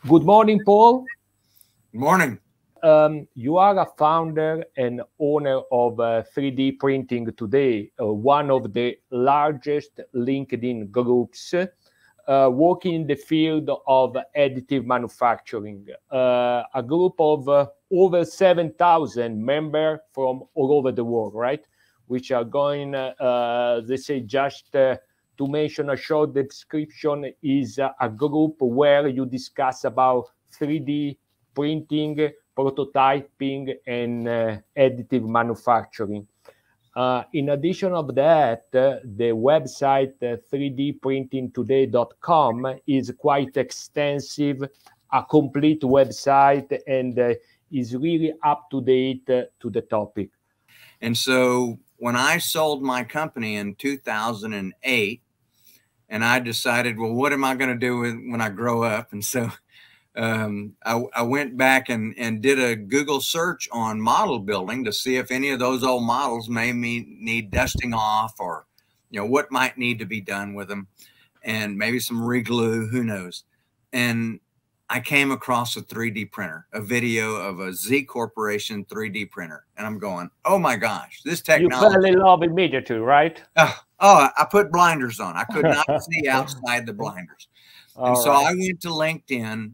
Good morning, Paul. Morning. You are a founder and owner of 3D Printing Today, one of the largest LinkedIn groups working in the field of additive manufacturing. A group of over 7,000 members from all over the world, right? Which are going, they say, just to mention a short description, is a group where you discuss about 3D printing, prototyping, and additive manufacturing. In addition of that, the website 3dprintingtoday.com is quite extensive, a complete website, and is really up to date to the topic. And so when I sold my company in 2008, and I decided, well, what am I going to do when I grow up? And so I went back and did a Google search on model building to see if any of those old models may need dusting off, or, what might need to be done with them, and maybe some re-glue, who knows. And I came across a 3D printer, a video of a Z Corporation 3D printer. And I'm going, oh my gosh, this technology. You fell in love immediately, right? I put blinders on. I could not see outside the blinders. And so I went to LinkedIn.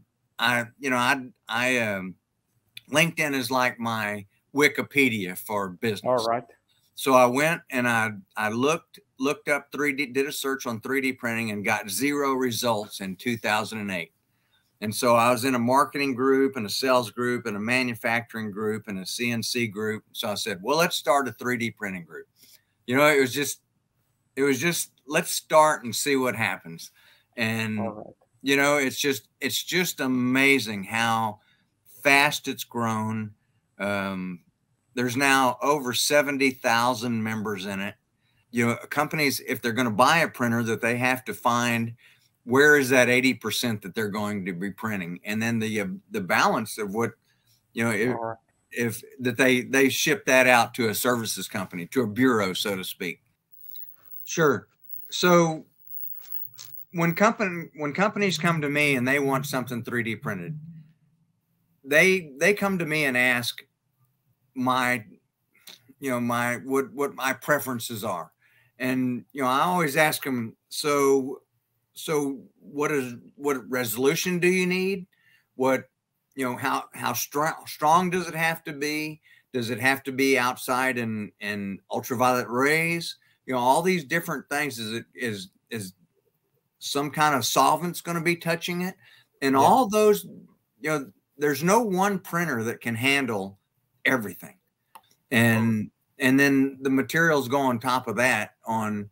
LinkedIn is like my Wikipedia for business. All right. So I went and I looked up 3D, did a search on 3D printing, and got 0 results in 2008. And so I was in a marketing group and a sales group and a manufacturing group and a CNC group. So I said, well, let's start a 3D printing group. It was just, let's start and see what happens. And, it's just amazing how fast it's grown. There's now over 70,000 members in it. Companies, if they're going to buy a printer, that they have to find where is that 80% that they're going to be printing, and then the balance of what, if that they ship that out to a services company, to a bureau, so to speak. Sure. So when companies come to me and they want something 3D printed, they come to me and ask what my preferences are. And, I always ask them, so what resolution do you need? How strong does it have to be? Does it have to be outside in ultraviolet rays? All these different things. Is some kind of solvent's going to be touching it? And all those, there's no one printer that can handle everything. And then the materials go on top of that on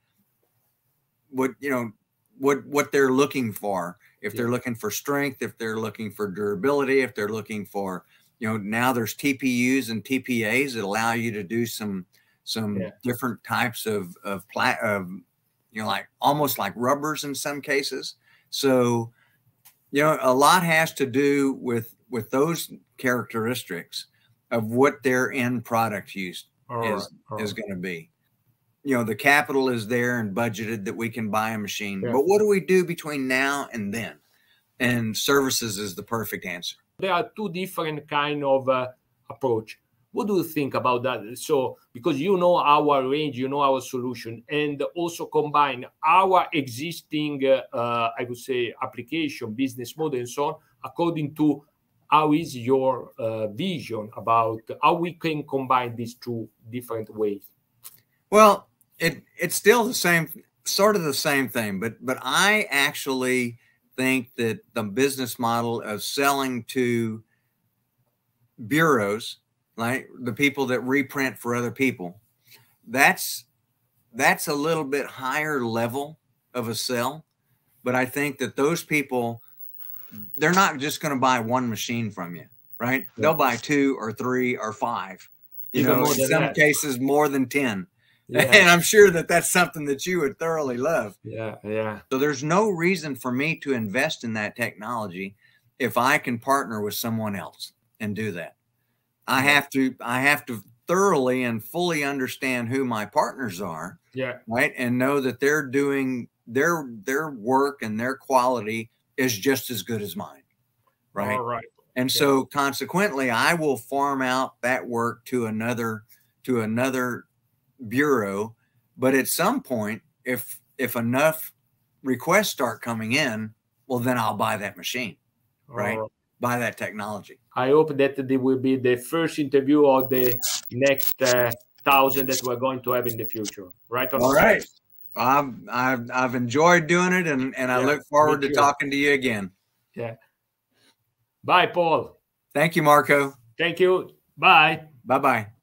what they're looking for. If they're looking for strength, if they're looking for durability, if they're looking for, now there's TPUs and TPAs that allow you to do some different types of like almost like rubbers in some cases. So, a lot has to do with those characteristics of what their end product use is going to be. The capital is there and budgeted that we can buy a machine, but what do we do between now and then? And services is the perfect answer. There are two different kind of approach. What do you think about that? So, because our range, our solution, and also combine our existing, I would say, application, business model, and so on, according to how is your vision about how we can combine these two different ways? Well, it's still the same, sort of the same thing, but I actually think that the business model of selling to bureaus, like the people that reprint for other people, that's a little bit higher level of a sell. But I think that those people, they're not just going to buy one machine from you, right? They'll buy 2 or 3 or 5, in some cases more than 10. And I'm sure that that's something that you would thoroughly love. So there's no reason for me to invest in that technology if I can partner with someone else and do that. I have to thoroughly and fully understand who my partners are, right? And know that they're doing their work and their quality is just as good as mine. right? All right. And so consequently, I will farm out that work to another bureau. But at some point, if enough requests start coming in, well, then I'll buy that machine, right? Buy that technology. I hope that it will be the first interview of the next 1,000 that we're going to have in the future, right? All right. I've enjoyed doing it, and I look forward to talking to you again. Yeah. Bye, Paul. Thank you, Marco. Thank you. Bye. Bye-bye.